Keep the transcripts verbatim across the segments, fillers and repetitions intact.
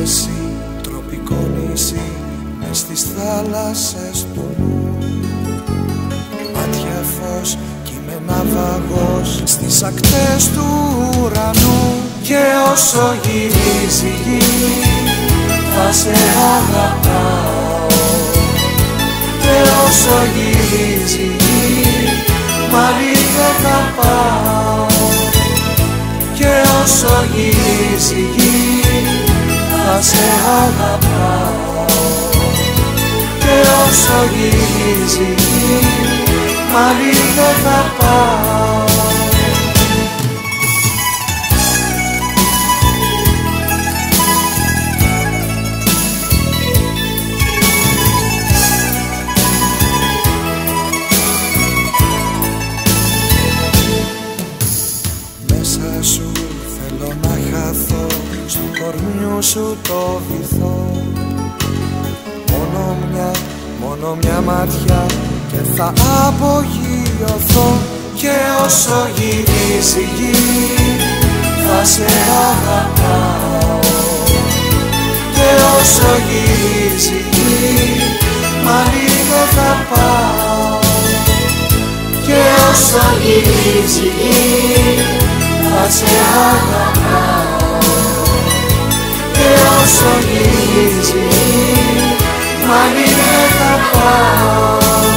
νησί, τροπικό νησί, μες στις θάλασσες του νου. Μάτια φως κι είμαι ναυαγός στις ακτές του ουρανού. Και όσο γυρίζει η γη θα σε αγαπάω. Και όσο γυρίζει η γη μάλλη δεν θα πάω. Και όσο γυρίζει η γη θα σε αγαπάω. Και όσο γυρίζει η γη μάλλη δεν θα πάω. Σου θέλω να χαθώ, στο κορμιού σου το βυθό. Μόνο μια, μόνο μια ματιά και θα απογειωθώ. Και όσο γυρίζει η γη θα σε αγαπάω. Και όσο γυρίζει η γη μάλλη δεν θα πάω. Και όσο γυρίζει η γη θα σε αγαπάω. Και όσο γυρίζει μάλλη δεν θα πάω.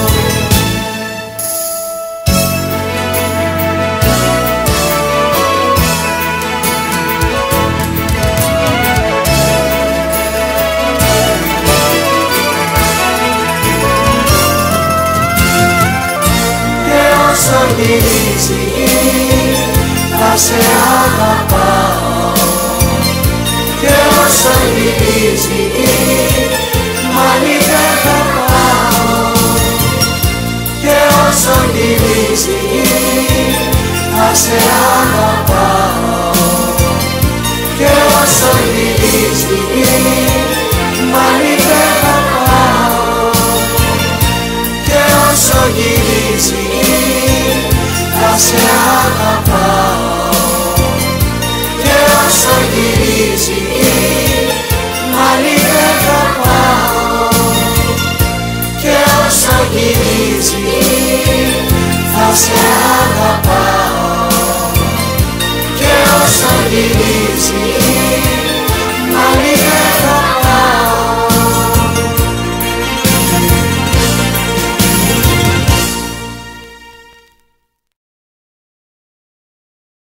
Και όσο γυρίζει θα σε αγαπάω. Και όσο γυρίζει μάλλη δεν θα πάω. Και όσο γυρίζει θα σε αγαπάω.